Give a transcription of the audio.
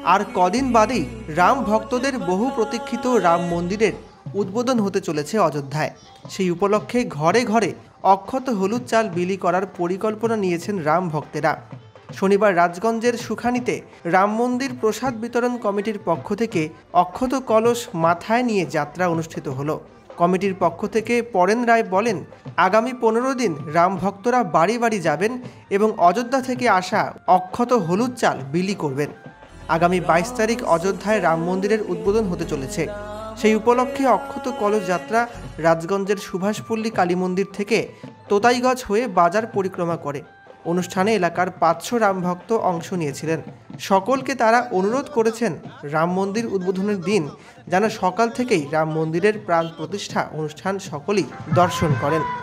আর কদিন বাদেই রাম ভক্তদের বহু প্রতীক্ষিত রাম মন্দিরের উদ্বোধন হতে চলেছে অযোধ্যায়। সেই উপলক্ষে ঘরে ঘরে অক্ষত হলুদ চাল বিলি করার পরিকল্পনা নিয়েছেন রাম ভক্তেরা। শনিবার রাজগঞ্জের সুখানীতে রাম মন্দির প্রসাদ বিতরণ কমিটির পক্ষ থেকে অক্ষত কলস মাথায় নিয়ে যাত্রা অনুষ্ঠিত হলো। কমিটির পক্ষ থেকে পরেন রায় বলেন, আগামী 15 দিন রাম ভক্তরা বাড়ি বাড়ি যাবেন এবং অযোধ্যা থেকে আসা অক্ষত হলুদ চাল বিলি করবেন। আগামী 22 তারিখ অযোধ্যায় রাম মন্দিরের উদ্বোধন হতে চলেছে। সেই উপলক্ষে অক্ষত কলস যাত্রা রাজগঞ্জের সুভাষপল্লী কালী মন্দির থেকে তোতাইগঞ্জ হয়ে বাজার পরিক্রমা করে। অনুষ্ঠানে এলাকার 500 রামভক্ত অংশ নিয়েছিলেন। সকলকে তারা অনুরোধ করেছেন রাম মন্দির উদ্বোধনের দিন যেন সকাল থেকেই রাম মন্দিরের প্রাণ প্রতিষ্ঠা অনুষ্ঠান সকলেই দর্শন করেন।